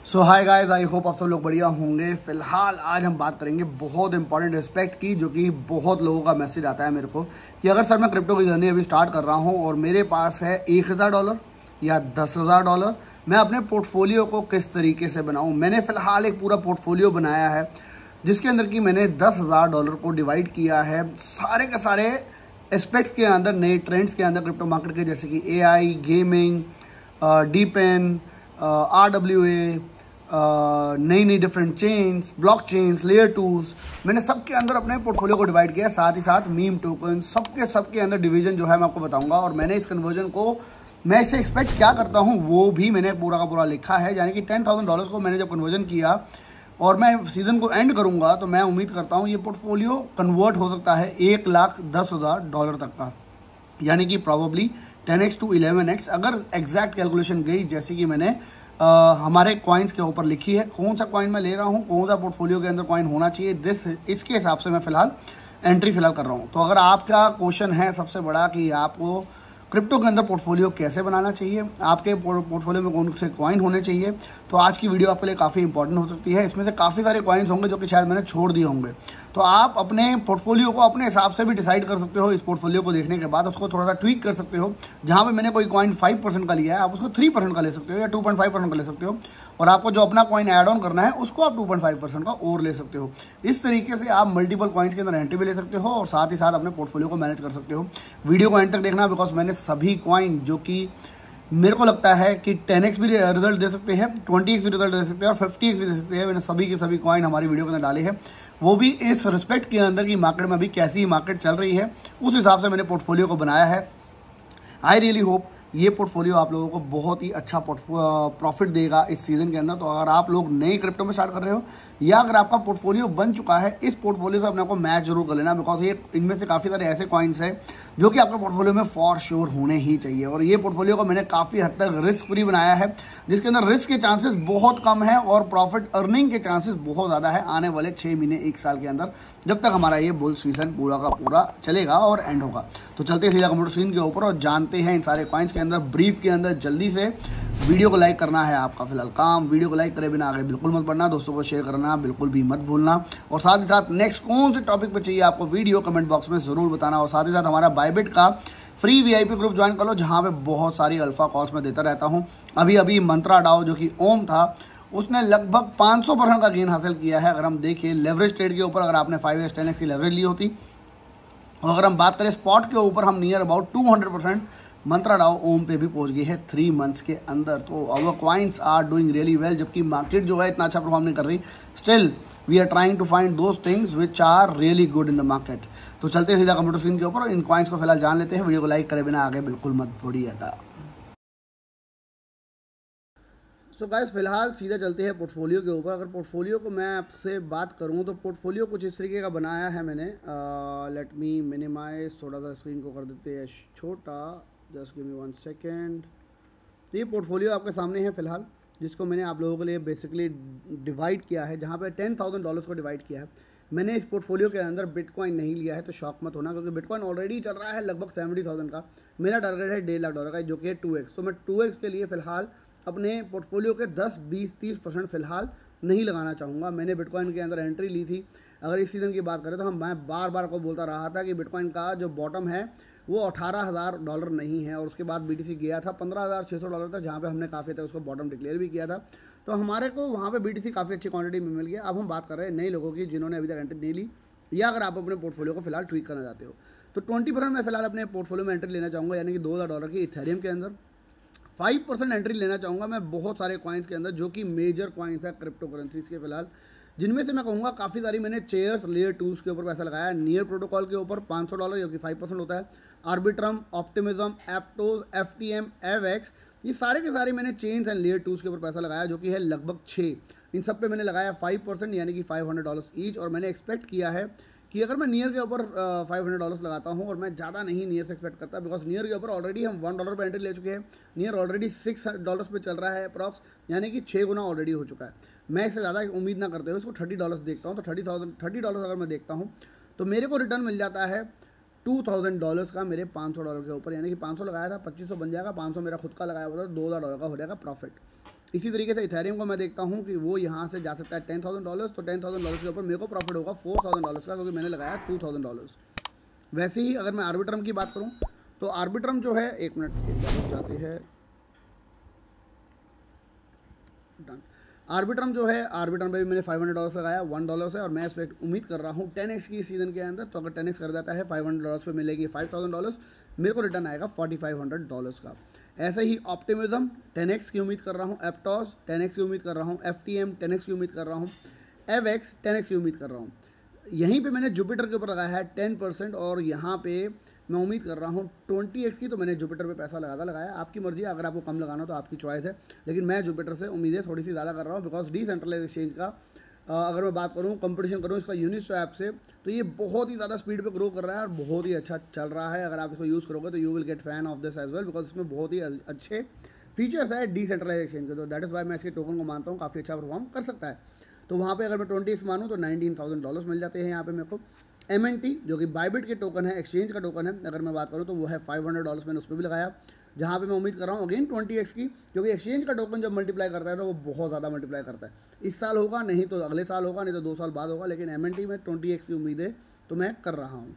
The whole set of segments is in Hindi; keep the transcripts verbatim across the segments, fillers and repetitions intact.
So hi guys, I hope आप सब लोग बढ़िया होंगे। फिलहाल आज हम बात करेंगे बहुत इंपॉर्टेंट एस्पेक्ट की, जो कि बहुत लोगों का मैसेज आता है मेरे को कि अगर सर मैं क्रिप्टो की जर्नी अभी स्टार्ट कर रहा हूं और मेरे पास है एक हज़ार डॉलर या दस हज़ार डॉलर, मैं अपने पोर्टफोलियो को किस तरीके से बनाऊं। मैंने फिलहाल एक पूरा पोर्टफोलियो बनाया है जिसके अंदर की मैंने दस हज़ार डॉलर को डिवाइड किया है सारे के सारे एस्पेक्ट्स के अंदर, नए ट्रेंड्स के अंदर क्रिप्टो मार्केट के, जैसे कि A I, gaming, DePIN, R W A, नई नई different chains, block chains, layer twos, मैंने सबके अंदर अपने पोर्टफोलियो को डिवाइड किया। साथ ही साथ मीम टोकन, सबके सबके अंदर डिवीजन जो है मैं आपको बताऊंगा। और मैंने इस कन्वर्जन को, मैं इससे एक्सपेक्ट क्या करता हूं, वो भी मैंने पूरा का पूरा लिखा है। यानी कि टेन थाउजेंड डॉलर्स को मैंने जब कन्वर्जन किया और मैं सीजन को एंड करूंगा तो मैं उम्मीद करता हूं ये पोर्टफोलियो कन्वर्ट हो सकता है एक लाख दस हज़ार डॉलर तक का, यानी कि probably ten X to eleven X अगर एग्जैक्ट कैलकुलेशन गई जैसे कि मैंने आ, हमारे कॉइन्स के ऊपर लिखी है। कौन सा कॉइन मैं ले रहा हूं, कौन सा पोर्टफोलियो के अंदर कॉइन होना चाहिए, दिस इसके हिसाब से मैं फिलहाल एंट्री फिलहाल कर रहा हूं। तो अगर आपका क्वेश्चन है सबसे बड़ा कि आपको क्रिप्टो के अंदर पोर्टफोलियो कैसे बनाना चाहिए, आपके पोर्टफोलियो में कौन से कॉइन होने चाहिए, तो आज की वीडियो आपके लिए काफ़ी इंपॉर्टेंट हो सकती है। इसमें से काफ़ी सारे कॉइन्स होंगे जो कि शायद मैंने छोड़ दिए होंगे, तो आप अपने पोर्टफोलियो को अपने हिसाब से भी डिसाइड कर सकते हो। इस पोर्टफोलियो को देखने के बाद उसको थोड़ा सा ट्वीक कर सकते हो। जहां पे मैंने कोई कॉइन फाइव परसेंट का लिया है, आप उसको थ्री परसेंट का ले सकते हो या टू पॉइंट फाइव परसेंट का ले सकते हो, और आपको जो अपना कॉइन ऐड ऑन करना है उसको आप टू पॉइंट फाइव परसेंट का और ले सकते हो। इस तरीके से आप मल्टीपल कॉइन्स के अंदर एंट्री भी ले सकते हो और साथ ही साथ अपने पोर्टफोलियो को मैनेज कर सकते हो। वीडियो को एंड तक देखना, बिकॉज मैंने सभी कॉइन जो कि मेरे को लगता है कि टेन एक्स भी रिजल्ट दे सकते हैं, ट्वेंटी एक्स भी रिजल्ट दे सकते हैं और फिफ्टी एक्स भी दे सकते हैं, मैंने सभी के सभी कॉइन हमारी वीडियो के अंदर डाले हैं। वो भी इस रिस्पेक्ट के अंदर की मार्केट में अभी कैसी मार्केट चल रही है उस हिसाब से मैंने पोर्टफोलियो को बनाया है। आई रियली होप ये पोर्टफोलियो आप लोगों को बहुत ही अच्छा प्रॉफिट देगा इस सीजन के अंदर। तो अगर आप लोग नए क्रिप्टो में स्टार्ट कर रहे हो या अगर आपका पोर्टफोलियो बन चुका है, इस पोर्टफोलियो से अपने आपको मैच जरूर कर लेना, बिकॉज ये इनमें से काफी सारे ऐसे कॉइन्स हैं जो कि आपके पोर्टफोलियो में फॉर श्योर होने ही चाहिए। और ये पोर्टफोलियो को मैंने काफी हद तक रिस्क फ्री बनाया है, जिसके अंदर रिस्क के चांसेस बहुत कम है और प्रॉफिट अर्निंग के चांसेस बहुत ज्यादा है आने वाले छह महीने एक साल के अंदर, जब तक हमारा ये बुल सीजन पूरा का पूरा चलेगा और एंड होगा। तो चलते सीधा कंप्यूटर स्क्रीन के ऊपर और जानते हैं इन सारे कॉइन्स के अंदर ब्रीफ के अंदर। जल्दी से वीडियो को लाइक करना है आपका फिलहाल काम, वीडियो को लाइक करे बिना आगे बिल्कुल मत बढ़ना, दोस्तों को शेयर करना बिल्कुल भी मत भूलना, और साथ ही साथ नेक्स्ट कौन से टॉपिक पे चाहिए आपको वीडियो कमेंट बॉक्स में जरूर बताना। और साथ ही साथ हमारा बायबिट का फ्री वीआईपी ग्रुप ज्वाइन कर लो, जहां पे बहुत सारी अल्फा कॉल्स में देता रहता हूं। अभी अभी मंत्रा डाओ जो कि ओम था, उसने लगभग पाँच सौ परसेंट का गेन हासिल किया है। अगर हम देखें लेवरेज ट्रेड के ऊपर, अगर आपने फाइव एक्स टेन एक्स की लेवरेज ली होती, और अगर हम बात करें स्पॉट के ऊपर, हम near about two hundred percent Mantra DAO OM पे भी पहुंच गई है थ्री मंथ्स के अंदर। तो our coins are doing really well, जबकि मार्केट जो है इतना अच्छा परफॉर्म नहीं कर रही। Still we are trying to find those things which are really good in the market. तो चलते सीधा कंप्यूटर स्क्रीन के ऊपर और इन कॉइन्स को फिलहाल जान लेते हैं। वीडियो को लाइक करे बिना आगे बिल्कुल मत बढ़िएगा। सो गाइस, फिलहाल सीधा चलते हैं पोर्टफोलियो के ऊपर। अगर पोर्टफोलियो को मैं आपसे बात करूं तो पोर्टफोलियो कुछ इस तरीके का बनाया है मैंने। लेट मी मिनिमाइज, थोड़ा सा स्क्रीन को कर देते हैं छोटा, just give me one second. तो ये पोर्टफोलियो आपके सामने है फिलहाल, जिसको मैंने आप लोगों के लिए बेसिकली डिवाइड किया है, जहाँ पे टेन थाउजेंड डॉलर्स को डिवाइड किया है। मैंने इस पोर्टफोलियो के अंदर बिटकॉइन नहीं लिया है, तो शॉक मत होना, क्योंकि बिटकॉइन ऑलरेडी चल रहा है लगभग सेवेंटी थाउजेंड का। मेरा टारगेट है डेढ़ लाख डॉलर का, जो कि है टू एक्स। तो मैं टू एक्स के लिए फिलहाल अपने पोर्टफोलियो के दस बीस तीस परसेंट फिलहाल नहीं लगाना चाहूँगा। मैंने बिटकॉइन के अंदर एंट्री ली थी। अगर इस सीज़न की बात करें तो हम मैं बार बार को बोलता रहा था कि बिटकॉइन का जो बॉटम है वो अठारह हज़ार डॉलर नहीं है, और उसके बाद बीटीसी गया था पंद्रह हज़ार छः सौ डॉलर तक, जहाँ पे हमने काफ़ी तक उसको बॉटम डिक्लेयर भी किया था। तो हमारे को वहाँ पे बीटीसी काफ़ी अच्छी क्वांटिटी में मिल गया। अब हम बात कर रहे हैं नए लोगों की जिन्होंने अभी तक एंट्री नहीं ली, या अगर आप अपने पोर्टफोलियो को फिलहाल ट्वीक करना चाहते हो, तो ट्वेंटी परसेंट मैं फिलहाल अपने पोर्टफोलियो में एंट्री लेना चाहूँगा, यानी कि दो हज़ार डॉलर की इथेरियम के अंदर। फाइव परसेंट एंट्री लेना चाहूँगा मैं बहुत सारे कॉइन्स के अंदर, जो कि मेजर कॉइन्स है क्रिप्टो करेंसीज के फिलहाल, जिनमें से मैं कहूँगा काफ़ी सारी मैंने चेयर्स, लेयर टूज के ऊपर पैसा लगाया है। नियर प्रोटोकॉल के ऊपर पाँच सौ डॉलर, जो कि फाइव परसेंट होता है। Arbitrum, Optimism, Aptos, F T M, Avax, ये सारे के सारे मैंने चेन्स एंड लेयर टूज के ऊपर पैसा लगाया, जो कि है लगभग छः। इन सब पे मैंने लगाया फाइव परसेंट, यानी कि फाइव हंड्रेड डॉलर्स ईच। और मैंने एक्सपेक्ट किया है कि अगर मैं नियर के ऊपर फाइव हंड्रेड डॉलर्स लगाता हूँ, और मैं ज़्यादा नहीं नियर से एक्सपेक्ट करता, बिकॉज नियर के ऊपर ऑलरेडी हम वन डॉलर पर एंट्री ले चुके हैं। नियर ऑलरेडी सिक्स डॉलर्स पे चल रहा है अप्रॉक्स, यानी कि छः गुना ऑलरेडी हो चुका है। मैं इससे ज़्यादा उम्मीद ना करते हुए इसको थर्टी डॉलर्स देखता हूँ, तो थर्टी थाउजेंड थर्टी डॉलर्स अगर मैं देखता हूँ तो मेरे को रिटर्न मिल जाता है टू थाउजेंड डॉलर्स का मेरे पाँच सौ डॉलर के ऊपर, यानी कि पाँच सौ लगाया था, पच्चीस सौ बन जाएगा, पाँच सौ मेरा खुद का लगाया हुआ था, दो हज़ार डॉलर का हो जाएगा प्रॉफिट। इसी तरीके से इथेरियम को मैं देखता हूँ कि वो यहाँ से जा सकता है टेन थाउजेंड डॉलर्स, तो टेन थाउजेंड डॉलर्स के ऊपर मेरे को प्रॉफिट होगा फोर थाउजेंड डॉलर्स का, क्योंकि मैंने लगाया टू थाउजेंड डॉलर्स। वैसे ही अगर मैं आर्बिट्रम की बात करूँ तो आर्बिट्रम जो है, एक मिनट एक बार जाती है, डन। आर्बिट्रम जो है, आर्बिट्रम पे भी मैंने फाइव हंड्रेड डॉलर्स लगाया, वन डॉलर से, और मैं इस पर उम्मीद कर रहा हूँ टेन एक्स की सीजन के अंदर। तो अगर टेन एक्स कर जाता है फाइव हंड्रेड डॉलर्स पे मिलेगी फाइव थाउजेंड डॉलर्स, मेरे को रिटर्न आएगा फोर्टी फाइव हंड्रेड डॉलर्स का। ऐसे ही ऑप्टिमिज्म टेन एक्स की उम्मीद कर रहा हूँ, एप्टॉस टेन एक्स की उम्मीद कर रहा हूँ, F T M ten X की उम्मीद कर रहा हूँ, एव एक्स टेन एक्स की उम्मीद कर रहा हूँ। यहीं पे मैंने जुपिटर के ऊपर लगाया है टेन परसेंट, और यहाँ पे मैं उम्मीद कर रहा हूँ ट्वेंटी एक्स की। तो मैंने जुपिटर पे पैसा लगाता लगाया, आपकी मर्जी है, अगर आपको कम लगाना तो आपकी चॉइस है, लेकिन मैं जुपिटर से उम्मीदें थोड़ी सी ज़्यादा कर रहा हूँ, बिकॉज डिसेंट्रलाइज एक्सचेंज का अगर मैं बात करूँ, कंपटीशन करूँ इसका यूनिस्वैप ऐप से, तो ये बहुत ही ज़्यादा स्पीड पे ग्रो कर रहा है और बहुत ही अच्छा चल रहा है। अगर आप इसको यूज़ करोगे तो you will get fan of this as well, because इसमें बहुत ही अच्छे फीचर्स है डिसेंट्रलाइज एक्सचेंज के। तो दैट इज़ वाई मैं इसके टोकन को मानता हूँ काफ़ी अच्छा परफॉर्म कर सकता है। तो वहाँ पे अगर मैं ट्वेंटी एक्स मानूँ तो नाइनटीन थाउजेंड डॉलर्स मिल जाते हैं यहाँ पे मेरे को। एम एन टी जो कि बाइबिट के टोकन है, एक्सचेंज का टोकन है, अगर मैं बात करूँ तो वो है फाइव हंड्रेड डॉलर्स, मैंने उस पर भी लगाया, जहाँ पे मैं उम्मीद कर रहा हूँ अगेन ट्वेंटी एक्स की, क्योंकि एक्सचेंज का टोकन जब मल्टीप्लाई करता है तो वो बहुत ज़्यादा मल्टीप्लाई करता है। इस साल होगा, नहीं तो अगले साल होगा, नहीं तो दो साल बाद होगा, लेकिन एम एन टी में ट्वेंटी एक्स की उम्मीद है तो मैं कर रहा हूँ।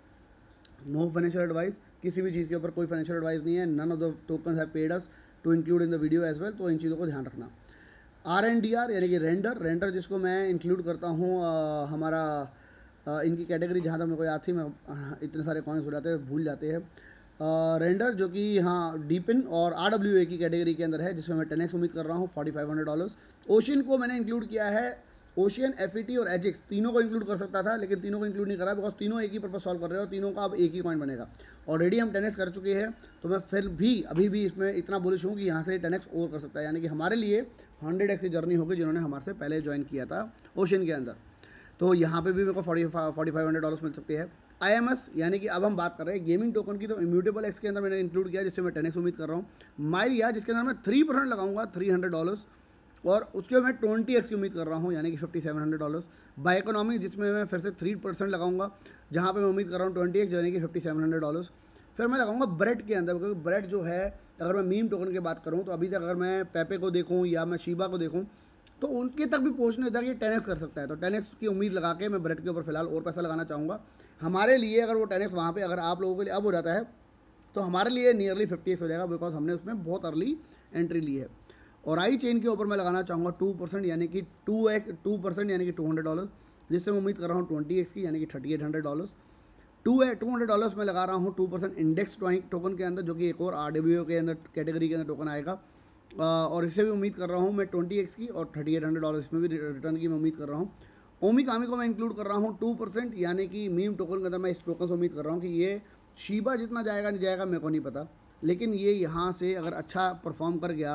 नो फाइनेंशियल एडवाइस, किसी भी चीज़ के ऊपर कोई फाइनेंशियल एडवाइस नहीं है। None of the token have paid us to include in the video as well, तो इन चीज़ों को ध्यान रखना। आर एन डी आर यानी कि रेंडर, रेंडर जिसको मैं इंक्लूड करता हूँ हमारा आ, इनकी कैटेगरी जहाँ तक मेरे को याद थी, मैं आ, इतने सारे कॉइन्स हो जाते हैं भूल जाते हैं। रेंडर जो कि हाँ डीपिन और आर डब्ल्यू ए की कैटेगरी के अंदर है, जिसमें मैं टेन एक्स उम्मीद कर रहा हूँ forty five hundred dollars. Ocean को मैंने इंक्लूड किया है, ओशियन, एफ ई टी और एजिक्स तीनों को इंक्लूड कर सकता था, लेकिन तीनों को इंक्लूड नहीं करा, बिकॉज तीनों एक ही पर्पस सॉल्व कर रहे हो, तीनों का अब एक ही कॉइन बनेगा। ऑलरेडी हम टेन एक्स कर चुके हैं, तो मैं फिर भी अभी भी इसमें इतना बुलिश हूँ कि यहाँ से टेन एक्स और कर सकता है, यानी कि हमारे लिए हंड्रेड एक्स की जर्नी होगी जिन्होंने हमारे से पहले ज्वाइन किया था ओशियन के अंदर। तो यहाँ पे भी मेरे को forty forty five hundred dollars मिल सकते हैं। आई एम एस यानी कि अब हम बात कर रहे हैं गेमिंग टोकन की, तो इम्यूटेबल एक्स के अंदर मैंने इंक्लूड किया, जिससे मैं टेन एक्स उम्मीद कर रहा हूँ। माइरिया जिसके अंदर मैं थ्री परसेंट लगाऊंगा थ्री हंड्रेड डॉलर्स, और उसके मैं ट्वेंटी एक्स की उम्मीद कर रहा हूँ, यानी कि fifty seven hundred dollars. By economy जिसमें मैं फिर से थ्री परसेंट लगाऊंगा, जहाँ पे मैं उम्मीद कर रहा हूँ ट्वेंटी एक्स यानी कि फिफ्टी सेवन हंड्रेड डॉलर्स। फिर मैं लगाऊंगा ब्रेड के अंदर, क्योंकि ब्रेड जो है, अगर मैं मीम टोकन की बात करूँ तो अभी तक अगर मैं पेपे को देखूँ या मैं शीबा को देखूँ तो उनके तक भी पहुँचने तक ये टेन एक्स कर सकता है। तो टेन एक्स की उम्मीद लगा के मैं ब्रेड के ऊपर फिलहाल और पैसा लगाना चाहूँगा। हमारे लिए अगर वो टेन एक्स वहाँ पे अगर आप लोगों के लिए अब हो जाता है तो हमारे लिए नियरली फिफ्टी एक्स हो जाएगा, बिकॉज हमने उसमें बहुत अर्ली एंट्री ली है। और आई चेन के ऊपर मैं लगाना चाहूँगा टू परसेंट यानी कि टू एक्स टू परसेंट यानी कि टू हंड्रेड डॉलर, जिससे मैं उम्मीद कर रहा हूँ ट्वेंटी एक्स की, यानी कि thirty eight hundred dollars. Two two hundred dollars में लगा रहा हूँ टू परसेंट इंडेक्स टोकन के अंदर, जो कि एक और आर डब्ल्यू के अंदर कैटेगरी के अंदर टोकन आएगा। और इससे भी उम्मीद कर रहा हूँ मैं ट्वेंटी एक्स की, और थर्टी एट हंड्रेड डॉलर इसमें भी रिटर्न की मैं उम्मीद कर रहा हूँ। ओमी कामी को मैं इंक्लूड कर रहा हूँ टू परसेंट यानी कि मीम टोकन के अंदर मैं इस टोकन से उम्मीद कर रहा हूँ कि ये शीबा जितना जाएगा नहीं जाएगा मेरे को नहीं पता, लेकिन ये यहाँ से अगर अच्छा परफॉर्म कर गया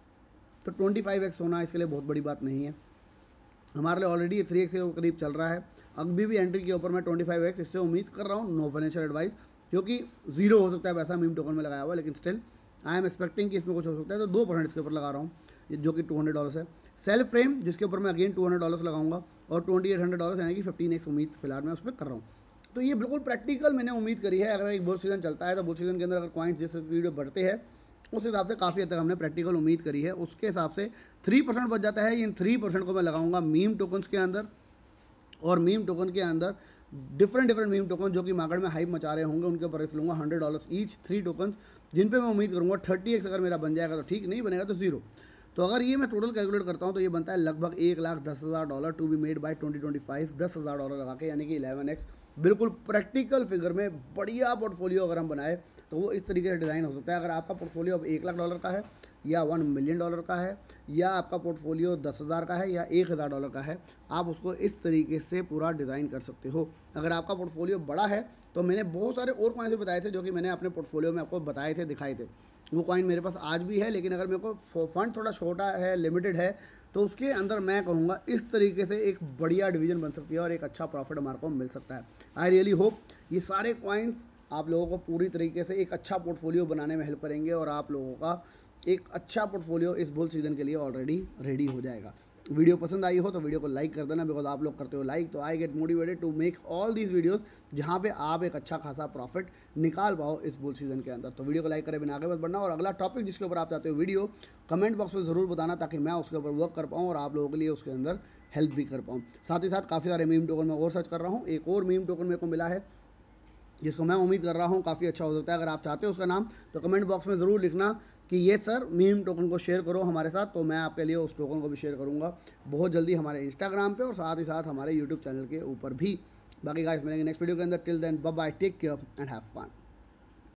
तो ट्वेंटी फाइव एक्स होना इसके लिए बहुत बड़ी बात नहीं है। हमारे लिए ऑलरेडी थ्री एक्स के करीब चल रहा है। अभी भी एंट्री के ऊपर मैं ट्वेंटी फाइव एक्स इससे उम्मीद कर रहा हूँ। नो फाइनेंशियल एडवाइस, क्योंकि जीरो हो सकता है पैसा मीम टोकन में लगाया हुआ, लेकिन स्टिल आई एम एक्सपेक्टिंग कि इसमें कुछ हो सकता है, तो दो परसेंट इसके ऊपर लगा रहा हूँ, जो कि टू हंड्रेड डॉलर्स है। सेल्फ फ्रेम जिसके ऊपर मैं अगेन टू हंड्रेड डॉलर्स लगाऊंगा, और ट्वेंटी एट हंड्रेड डॉलर्स यानी कि फिफ्टीन एक्स उम्मीद फिलहाल मैं उस पर कर रहा हूँ। तो ये बिल्कुल प्रैक्टिकल मैंने उम्मीद करी है। अगर एक बुल सीजन चलता है तो बुल सीजन के अंदर अगर कॉइन्स जिस वीडियो बढ़ते हैं उस हिसाब से काफ़ी हद तक हमने प्रैक्टिकल उम्मीद करी है, उसके हिसाब से थ्री परसेंट बच जाता है। इन थ्री परसेंट को मैं लगाऊंगा मीम टोकन्स के अंदर, और मीम टोकन के अंदर डिफरेंट डिफरेंट मीम टोकन जो कि मार्केट में हाइप मचा रहे होंगे उनके ऊपर रिस्क लूँगा hundred dollars each, three tokens जिन पे मैं उम्मीद करूँगा थर्टी एक्स अगर मेरा बन जाएगा तो ठीक, नहीं बनेगा तो जीरो। तो अगर ये मैं टोटल कैलकुलेट करता हूँ तो ये बनता है लगभग एक लाख दस हज़ार dollar to be made by twenty twenty five, दस हज़ार डॉलर लगा के, यानी कि इलेवन एक्स। बिल्कुल प्रैक्टिकल फिगर में बढ़िया पोर्टफोलियो अगर हम बनाए तो वो इस तरीके से डिज़ाइन हो सकता है। अगर आपका पोर्टफोलियो अब एक लाख डॉलर का है, या वन मिलियन डॉलर का है, या आपका पोर्टफोलियो दस हज़ार का है, या एक हज़ार डॉलर का है, आप उसको इस तरीके से पूरा डिज़ाइन कर सकते हो। अगर आपका पोर्टफोलियो बड़ा है तो मैंने बहुत सारे और कॉइन से बताए थे जो कि मैंने अपने पोर्टफोलियो में आपको बताए थे, दिखाए थे। वो कॉइन मेरे पास आज भी है, लेकिन अगर मेरे को फंड थोड़ा छोटा है, लिमिटेड है, तो उसके अंदर मैं कहूँगा इस तरीके से एक बढ़िया डिवीजन बन सकती है और एक अच्छा प्रॉफिट हमारे को मिल सकता है। आई रियली होप ये सारे कॉइन्स आप लोगों को पूरी तरीके से एक अच्छा पोर्टफोलियो बनाने में हेल्प करेंगे, और आप लोगों का एक अच्छा पोर्टफोलियो इस बुल सीजन के लिए ऑलरेडी रेडी हो जाएगा। वीडियो पसंद आई हो तो वीडियो को लाइक कर देना, बिकॉज आप लोग करते हो लाइक तो I get motivated to make all these videos जहाँ पे आप एक अच्छा खासा प्रॉफिट निकाल पाओ इस बुल सीजन के अंदर। तो वीडियो को लाइक करें बिना आगे मत बढ़ना, और अगला टॉपिक जिसके ऊपर आप चाहते हो वीडियो कमेंट बॉक्स में ज़रूर बताना, ताकि मैं उसके ऊपर वर्क कर पाऊँ और आप लोगों के लिए उसके अंदर हेल्प भी कर पाऊँ। साथ ही साथ काफ़ी सारे मीम टोकन मैं और सर्च कर रहा हूँ, एक और मीम टोकन मेरे को मिला है जिसको मैं उम्मीद कर रहा हूँ काफ़ी अच्छा हो सकता है। अगर आप चाहते हो उसका नाम तो कमेंट बॉक्स में ज़रूर लिखना कि ये सर मीम टोकन को शेयर करो हमारे साथ, तो मैं आपके लिए उस टोकन को भी शेयर करूँगा बहुत जल्दी हमारे इंस्टाग्राम पे और साथ ही साथ हमारे यूट्यूब चैनल के ऊपर भी। बाकी गाइस मिलेंगे नेक्स्ट वीडियो के अंदर। Till then bye bye, take care and have fun.